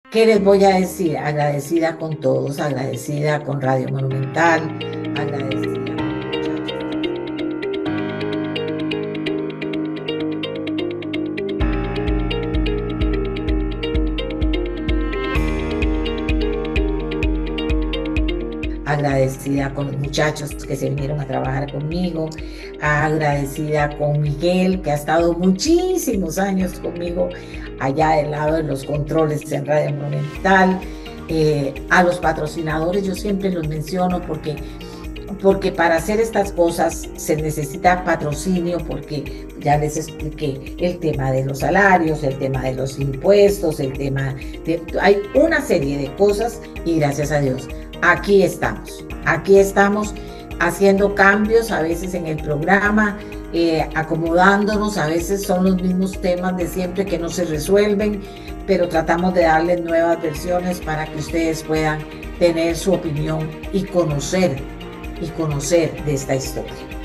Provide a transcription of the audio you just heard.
¿Qué les voy a decir? Agradecida con todos, agradecida con Radio Monumental, agradecida con los muchachos. Agradecida con los muchachos que se vinieron a trabajar conmigo, agradecida con Miguel, que ha estado muchísimos años conmigo allá del lado de los controles en Radio Monumental, a los patrocinadores, yo siempre los menciono porque para hacer estas cosas se necesita patrocinio, porque ya les expliqué el tema de los salarios, el tema de los impuestos, el tema de... Hay una serie de cosas y gracias a Dios, aquí estamos haciendo cambios a veces en el programa, acomodándonos, a veces son los mismos temas de siempre que no se resuelven, pero tratamos de darles nuevas versiones para que ustedes puedan tener su opinión y conocer de esta historia.